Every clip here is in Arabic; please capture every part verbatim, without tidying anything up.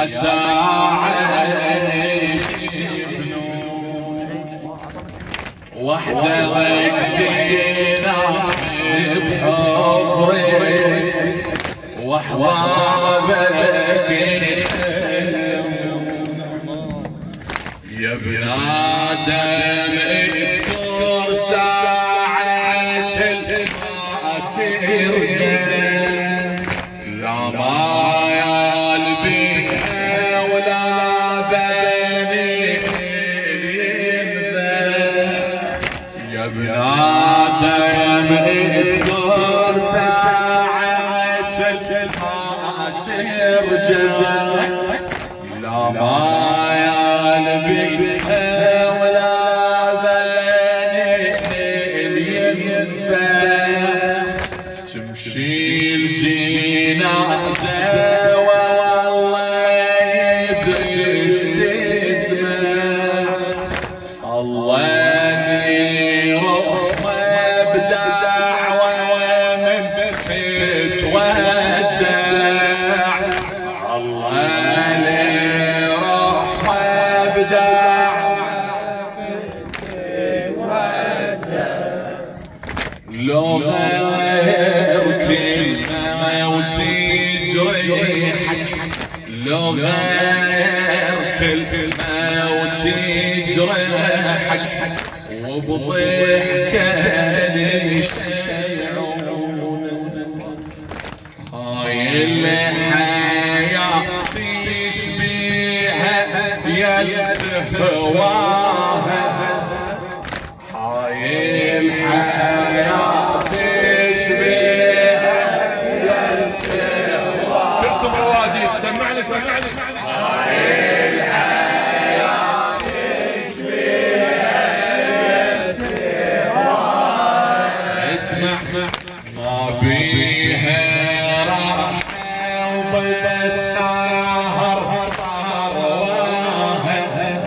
ساعد وحدك جينا بحفرك واحبابك يا ابن آدم اذكر ساعة ما ترجع لا مايل بها ولا بني يا ابن آدم اذكر ساعة ما ترجع لا مايل بها ولا بني تمشي الجنازة والله يدرش تسمع الله يروح بدعوة من تودع الله يروح بدعوة لو غير كلمة وتجرحك لو غير كلمة وتجرحك وبضحكة يشيعونك هاي الحياة تشبيها يا هواها هاي الحياة تشبيها يا هواها كلكم روادي سمعني سمعني هاي الحياة تشبيها يا هواها اسمع ما بيها راحة وبس نهر طرواها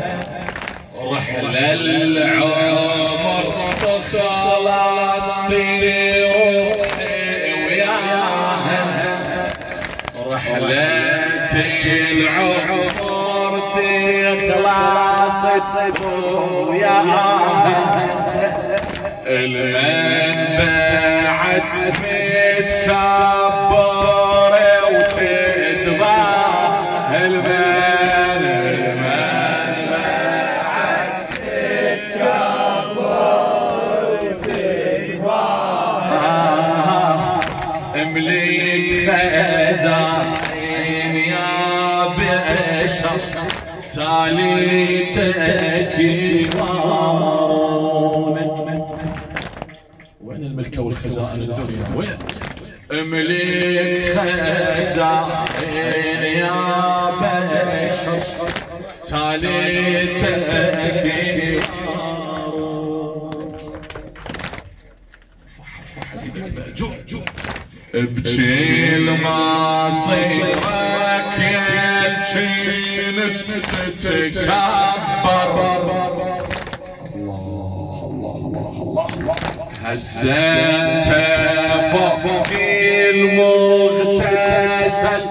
رحلة العمر تخلص تروحي وياها رحلة العمر تخلص وياها المن بعد متكبر وتتباه المن المن بعد متكبر وتتباه املك خزائن يا بشر تالي تكبرونك وين الملكة والخزائن الدنيا وين املك خزائن يا بشر تالي تكبرونك ابكي لمصيرك يا الجنت تتكبر الله الله الله الله هزمت فوق المغتسل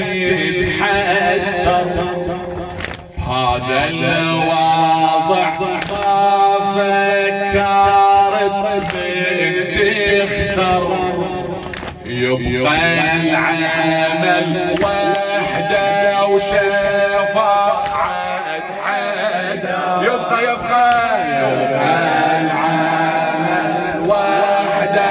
تتحسر هذا الوضع ما فكرت بتخسر يبقى العمل وحده وشفاعة حدا يبقى يبقى يبقى العمل وحده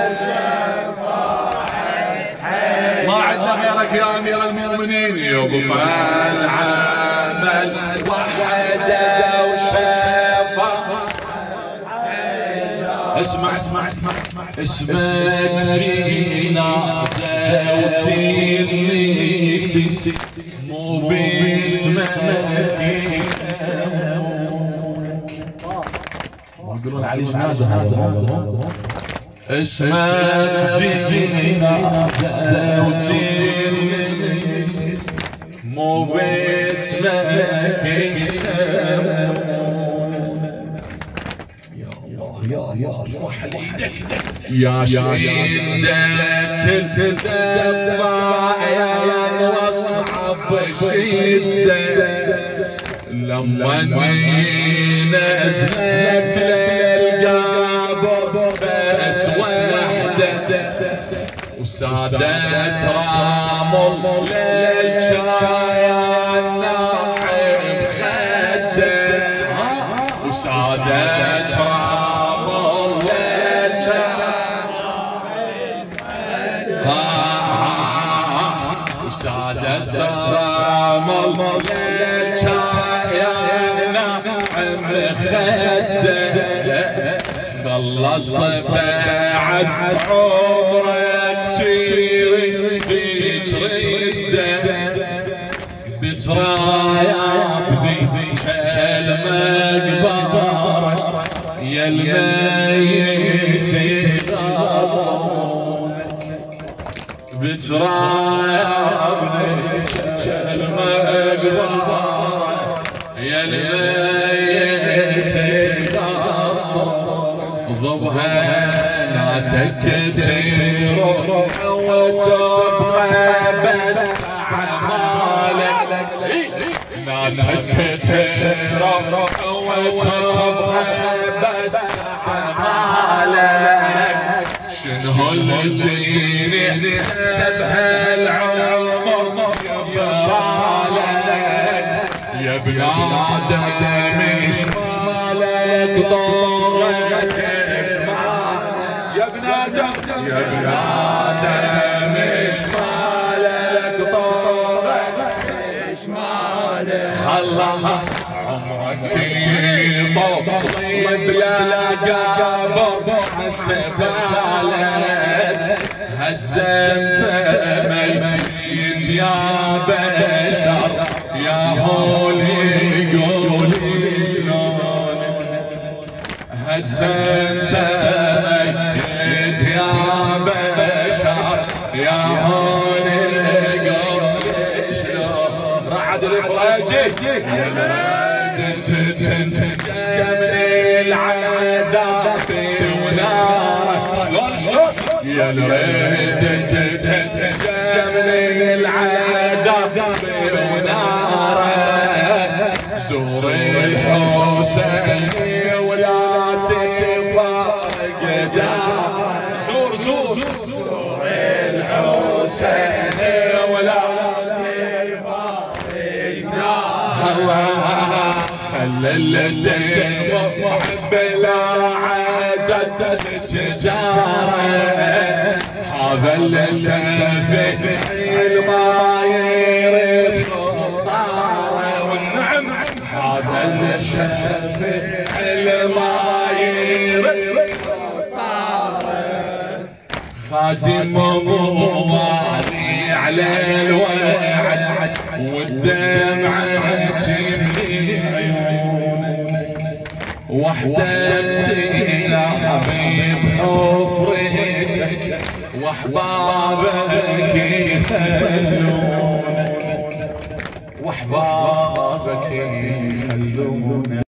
وشفاعة حدا ما عندنا غيرك يا أمير المؤمنين يبقى العمل وحده وشفاعة اسمع اسمع اسمع اسمك جنازة وتنسي مو باسمك يسمونك يقولون علي جنازة هذا اسمك جنازة وتنسي مو باسمك يسمونك يا يا ارفع ايدك يا شدة الدفاع يا واصحاب الشدة لما نزلك للقبر بس وحدة وسادت رامل للشايان ناعم خده وسادت رامل للشايان وسادت رامل للشايان ناعم خده خلص بعد عمرك تريد بترايا بذيك المقبرة يا الميت يغارونك بترايا بذيك المقبرة يا الميت يغارونك ضبها ناسك كتير وتبقى بس عمالك ناسك كتير وتبقى بس عمالك شنو الجيني بهالعمر يبرالك يا ابن آدم ايش مالك ضرك يا ابن آدم يا ابن آدم ايش مالك طارك ايش مالك الله عمرك يطول بلا قبر حسبالك هزمت ميت يا بشر يا هولي قولي شلونك هزمت يا بشر يا هوني قولي شلون رعد الفراجي تنجى من العذاب ونارك شلون شلون يا الريد تنجى من العذاب ونارك زور الحسين ولا تفارق دارك زور زور زور الحسين ولا تفارق دارك خلى الدموع بلا عدد تجاره هذا الشفيع ما يريد خطاره والنعم هذا الشفيع ما يريد خطاره خادم موالي على الوعد والدمعة تملي عيونك وحدك تلعبي بحفرتك واحبابك يخلونك واحبابك يخلونك